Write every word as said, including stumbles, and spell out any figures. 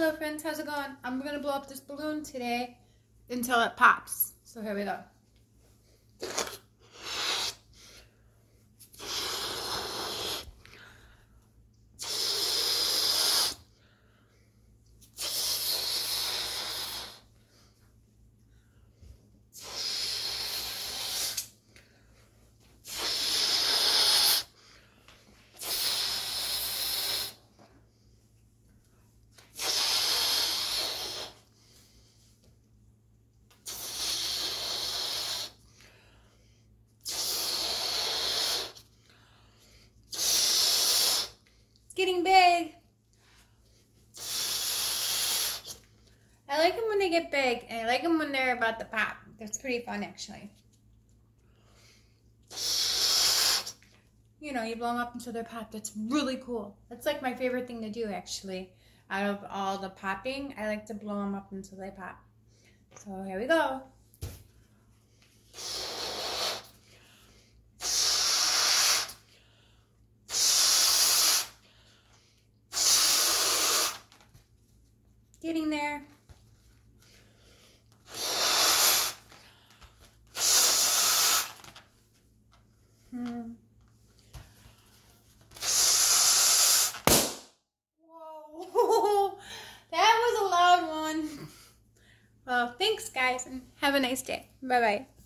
Hello friends, how's it going? I'm gonna blow up this balloon today until it pops. So here we go. Getting big. I like them when they get big, and I like them when they're about to pop. That's pretty fun, actually. You know, you blow them up until they're popped. That's really cool. That's like my favorite thing to do, actually. Out of all the popping, I like to blow them up until they pop. So here we go. Getting there. Hmm. Whoa, that was a loud one. Well, thanks guys, and have a nice day. Bye-bye.